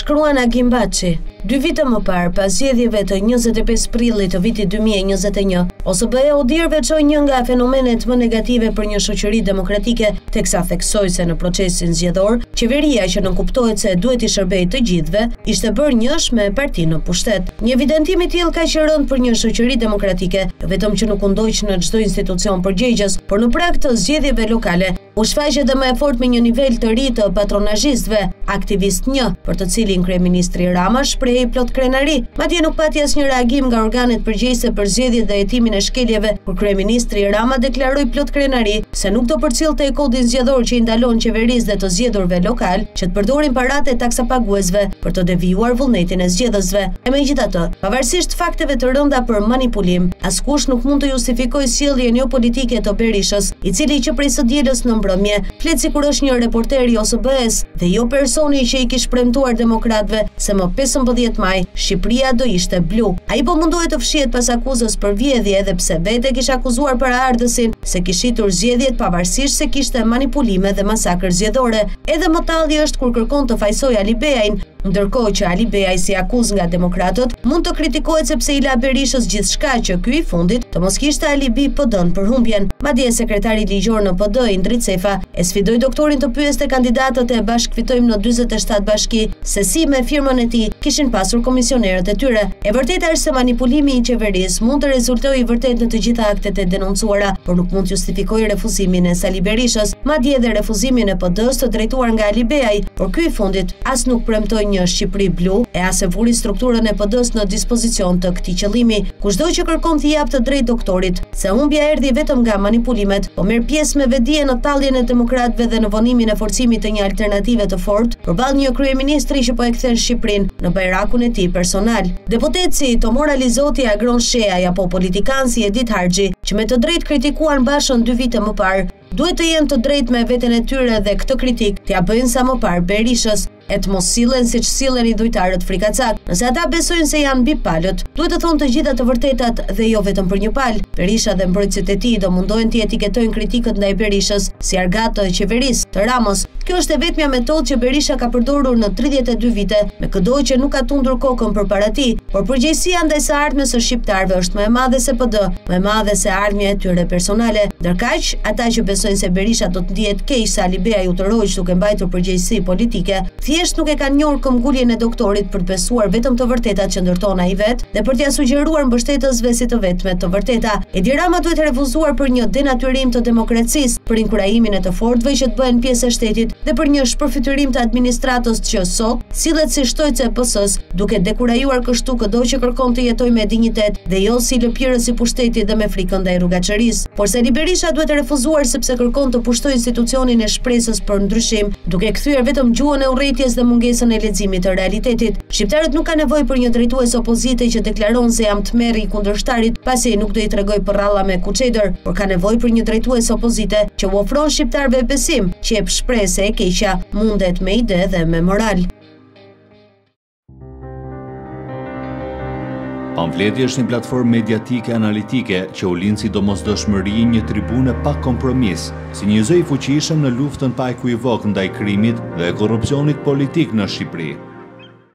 Shkruan Agim Baçi. 2 vite më parë, pas zgjedhjeve të 25 prillit të vitit 2021, OSBE-ja u dirë veçoi një nga fenomenet më negative për një shoqëri demokratike, teksa theksoi se në procesin zgjedhor, qeveria që nënkuptohet se duhet I shërbejë të gjithëve, ishte bërë njësh me partinë në pushtet. Një evidentim I tillë kaq I rënd për një shoqëri demokratike, jo vetëm që nuk u ndoq në çdo institucion përgjegjës, por në prag të zgjedhjeve lokale, u shfaq edhe më e fortë me një nivel të ri të patronazhistëve, aktivist 1, për të cilin kryeministri Rama shprehej plot krenari. Madje nuk pati asnjë reagim nga organet përgjegjëse për zgjedhjet dhe hetimin e shkeljeve, kur kryeministri Rama deklaroi plot krenari se nuk do përcjellte kodin zgjedhor që I ndalon qeverisë dhe të zgjedhurve lokal që të përdorin paratë e taksapaguesve për të devijuar vullnetin e zgjedhësve. E megjithatë, pavarësisht fakteve të rënda për manipulim, askush nuk mund të justifikojë sjelljen jo politike të Berishës, I cili që prej së dielës në mbrëmje flet sikur është një reporter I OSBE-s dhe jo personi që I kishte premtuar demokratëve se më 15 maj Shqipëria do ishte blu. Ai po mundohej të fshihet pas akuzës për vjedhje edhe pse vetë kishte akuzuar paraardhësin se kishitur zgjedhjet pavarësisht se kishte manipulime dhe masakër zgjedhore. Edhe më talli është kur kërkon të fajsojë Ali Beajin, ndërkohë që Ali Beaj si akuzë nga demokratët mund të kritikohet sepse I la Berishës gjithçka që ky I fundit të mos kishte alibi PD-n për humbjen. Madje sekretari ligjor në PD Indrit Sefa e sfidoi doktorin të pyeste kandidatët e bashkëfitojmë në 47 bashki se si me firmën e tij kishin pasur komisionerët e tyre. E vërteta është se manipulimi I qeverisë mund të rezultojë vërtet në të gjitha aktet e denoncuara, por nuk mund të justifikojë refuzimin e Sali Berishës, madje edhe refuzimin e PD-s të drejtuar nga Ali Beaj, por ky I fundit as nuk premtoi një Shqipëri blu e as e vuri strukturën e PD-s në dispozicion të këtij qëllimi. Kushdo që kërkon të jap të drejtë doktorit se humbja erdhi vetëm nga manipulimet, po merr pjesë me vedije në talljen e demokratëve dhe në vonimin e forcimit të një alternative të fortë përballë një kryeministri që po e kthen Shqipërinë në bajrakun e tij personal. Deputet si Tomora Lizoti, Agron Sheaj apo politikan si Edith Harxhi, që me të drejtë kritikuan Bashën 2 vite më parë, duhet të jenë të drejtë me veten e tyre dhe këtë kritik t'ia bëjnë sa më parë Berishës, e të mos sillen siç sillen I dhujtarët frikacak. Nëse ata besojnë se janë mbi palët, duhet të thonë të gjitha të vërtetat dhe jo vetëm për një palë. Berisha dhe mbrojtësit e tij do mundohen të etiketojnë kritikët ndaj Berishës si argat të qeverisë të Ramës. Kjo është e vetmja metodë që Berisha ka përdorur në 32 vite, me këdo që nuk ka tundur kokën përpara tij, por përgjegjësia ndaj së ardhmës së shqiptarëve është më e madhe se PD, më e madhe se ardhmja e tyre personale. Ndërkaq, ata që besojnë se Berisha do të ndihet keq se Ali Beaj u tërhoq duke mbajtur përgjegjësi politike, thjesht nuk e kanë njohur këmbguljen e doktorit për të besuar vetëm të vërtetat që ndërton ai vet dhe për t'ia sugjeruar mbështetësve si të vetmet të vërteta. Edi Rama duhet refuzuar për një denaturim të demokracisë, për inkurajimin e të fortëve që të bëhen pjesë e shtetit dhe për një shpërfytyrim të administratës që sot sillet si shtojtës e PS-s, duke dekurajuar kështu çdo që kërkon të jetojë me dinjitet dhe jo si lëpirës I pushtetit dhe me frikën ndaj rrugaçërisë. Por Sali Berisha duhet refuzuar sepse kërkon të pushtojë institucionin e shpresës për ndryshim, duke kthyer vetëm gjuhën e urrëties dhe mungesën e leximit të realitetit. Shqiptarët nuk kanë nevojë për një drejtues opozite që deklaron se jam tmerr I kundërshtarit, pasi nuk do I tregoj për ralla me kuçeder, por ka nevojë për një drejtues opozite që u ofron shqiptarëve besim, që jep shpresë se e keqja mundet me ide dhe me moral. Pamfleti është një platformë mediatike analitike që u lind si domosdoshmëri një tribune pa kompromis, si një zë I fuqishëm në luftën pa ekuivok ndaj krimit dhe korrupsionit politik në Shqipëri.